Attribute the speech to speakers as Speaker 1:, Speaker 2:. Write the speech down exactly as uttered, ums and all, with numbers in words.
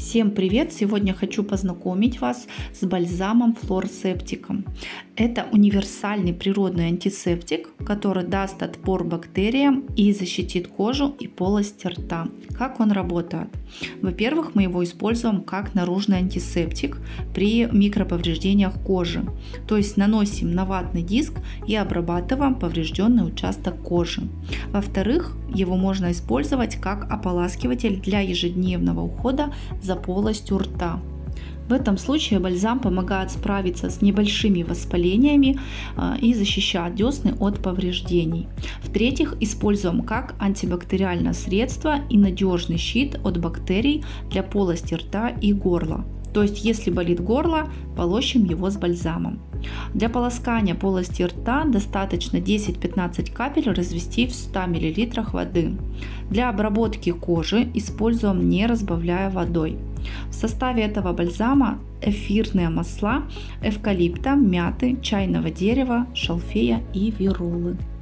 Speaker 1: Всем привет! Сегодня хочу познакомить вас с бальзамом Флорасептиком. Это универсальный природный антисептик, который даст отпор бактериям и защитит кожу и полость рта. Как он работает? Во-первых, мы его используем как наружный антисептик при микроповреждениях кожи. То есть наносим на ватный диск и обрабатываем поврежденный участок кожи. Во-вторых, его можно использовать как ополаскиватель для ежедневного ухода за полостью рта. В этом случае бальзам помогает справиться с небольшими воспалениями и защищает десны от повреждений. В-третьих, используем как антибактериальное средство и надежный щит от бактерий для полости рта и горла. То есть, если болит горло, полощем его с бальзамом. Для полоскания полости рта достаточно десять-пятнадцать капель развести в ста миллилитрах воды. Для обработки кожи используем, не разбавляя водой. В составе этого бальзама эфирные масла эвкалипта, мяты, чайного дерева, шалфея и виролы.